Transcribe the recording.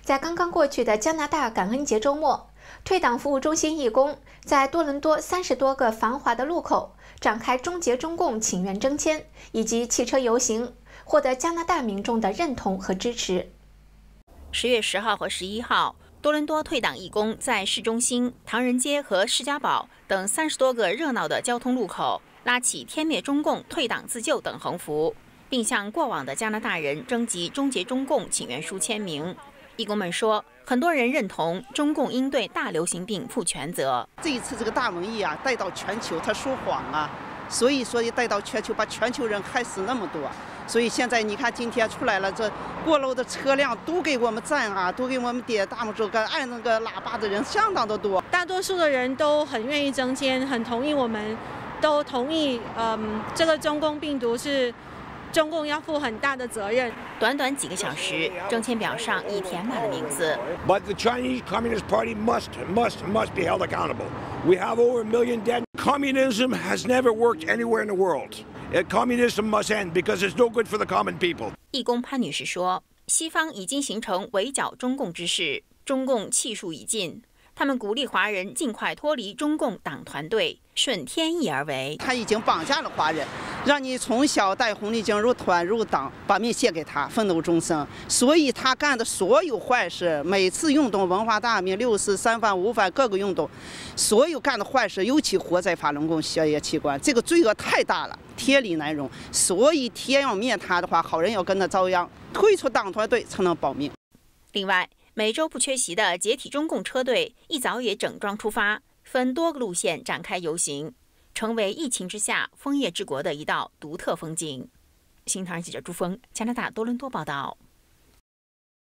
在刚刚过去的加拿大感恩节周末，退党服务中心义工在多伦多30多个繁华的路口展开终结中共请愿征签以及汽车游行，获得加拿大民众的认同和支持。 10月10号和11号，多伦多退党义工在市中心、唐人街和士嘉堡等30多个热闹的交通路口拉起“天灭中共，退党自救”等横幅，并向过往的加拿大人征集终结中共请愿书签名。义工们说，很多人认同中共应对大流行病负全责。 这一次这个大瘟疫啊，带到全球，他说谎啊，所以说带到全球，把全球人害死那么多。所以现在你看，今天出来了，这过路的车辆都给我们赞啊，都给我们点大拇指，按那个喇叭的人相当的多。 大多数的人都很愿意征签，很同意我们，都同意，这个中共病毒是中共要负很大的责任。 短短几个小时，征签表上已填满了名字。 But the Chinese Communist Party must be held accountable. We have over 1 million dead. Communism has never worked anywhere in the world. Communism must end because it's no good for the common people. 义工潘女士说，西方已经形成围剿中共之势，中共气数已尽。他们鼓励华人尽快脱离中共党团队，顺天意而为。 他已经绑架了华人，让你从小带红领巾入团入党，把命献给他，奋斗终生。所以他干的所有坏事，每次运动、文化大革命、6·4、3反5反各个运动，所有干的坏事，尤其活在法轮功血液器官，这个罪恶太大了，天理难容。所以天要灭他的话，好人要跟他遭殃，退出党团队才能保命。 另外，每周不缺席的解体中共车队一早也整装出发，分多个路线展开游行，成为疫情之下枫叶之国的一道独特风景。新唐人记者朱峰，加拿大多伦多报道。